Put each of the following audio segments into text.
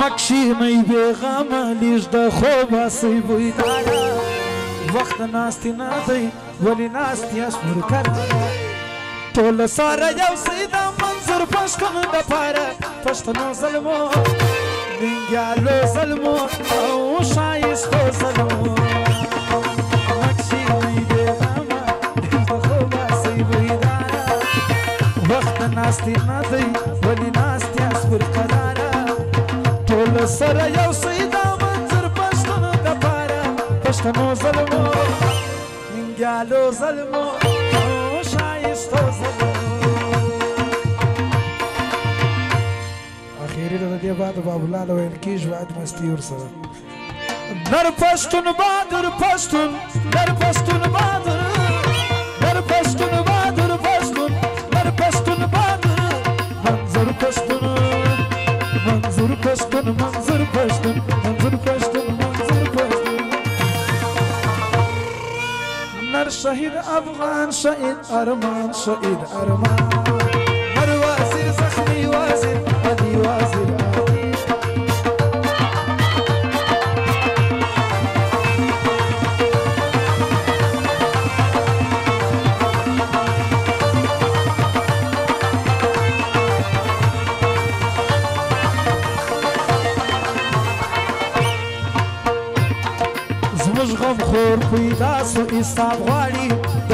مکشینی بیغمه لیش د خوب اسی بیداره وقت ناستی ندی ولی ناستی اسمر کرده ټول ساره یو سیده منظور پښتون د پاره پښتنو ظلمو ننګیالو ظلمو او ښایستو ظلمو مکشینی بیغمه لیش د خوب اسی بیداره وقت ناستی ندی ولی ناستی اسمر کرده ټول سره یو سیده منظر پښتون د پاره پښتنو ظلمو ننګیالو ظلمو او ښایستو ظلمو اخیري د دې بعد بابولال ویل کېږي باید مستي ورسره نر پښتون بهادر پښتون نر پښتون بهادر نر پښتون بهادر پښتون نر پښتون بهادر منظر پښتون منظور پښتون منظور پښتون منظور پښتون منظور پښتون نر شهید افغان شهید ارمان شهید ارمان نر وزیر زخمی وزیر علی وزیر غم خور پیدا سو حساب غواړي د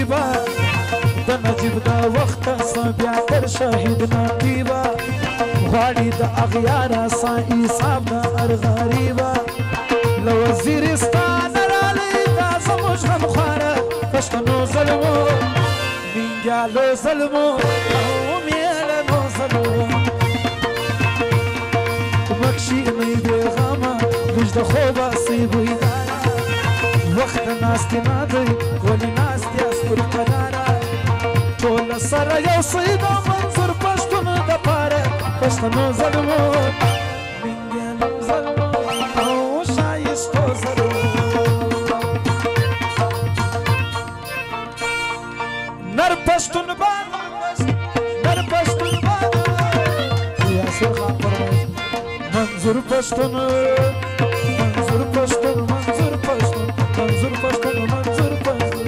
نجیب د وخت سم بیا تر شهید نقیبه غواړي د اغیاره سا حساب د ارغریبه له وزیرستان رالی دا زموږ غم خواره پښتنو ظلمو ننګیالو ظلمو او میړنو ظلمو مکشینی بیغمه موږ د خوبه سی بیداره وقت ناستی ندی ولی ناستی اسپر قراره ټول سره یو سیده منظور پښتون د پاره پښتنو ظلمو ننګیالو ظلمو او ښایستو ظلمو نر پښتون بهادر نر پښتون بهادر یاسر خان فرمایي منظور پښتون منظور پښتون منظور پښتون منظور پښتون منظور پښتون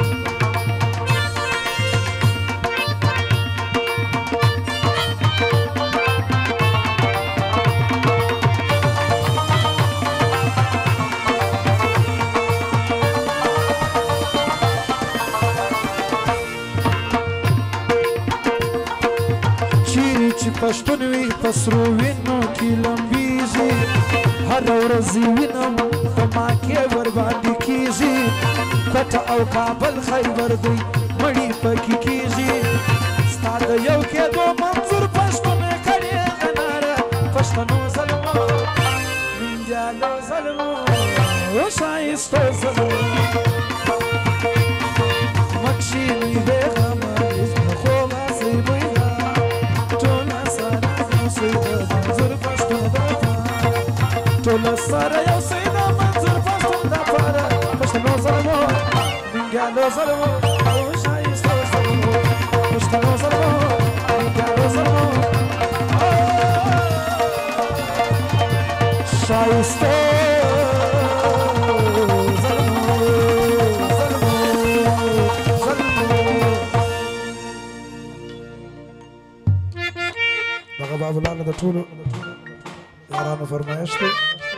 چیرې چې پښتون وي په سرو وینو کې لمبیږي هره ورځ وینم په ما کې ورباندې کېږي کوټه او کابل خیبر دی مړي پکې کېږي ستا د یو کېدو منظور پښتون کړې غناره پښتنو ظلمو ننګیالو ظلمو او ښایستو ظلمو مکشینی بیغمه خوب اسی بیداره ټوله سره یو سیده منظور پښتون د پاره ټوله سره یو سیده منظور پښتون د پاره پښتنو ظلمو ننګیالو ظلمو او ښایستو ظلمو پښتنو ظلمو ننګیالو ظلمو ښایستو دغه بابولانو د ټولو یارانو فرمایش دی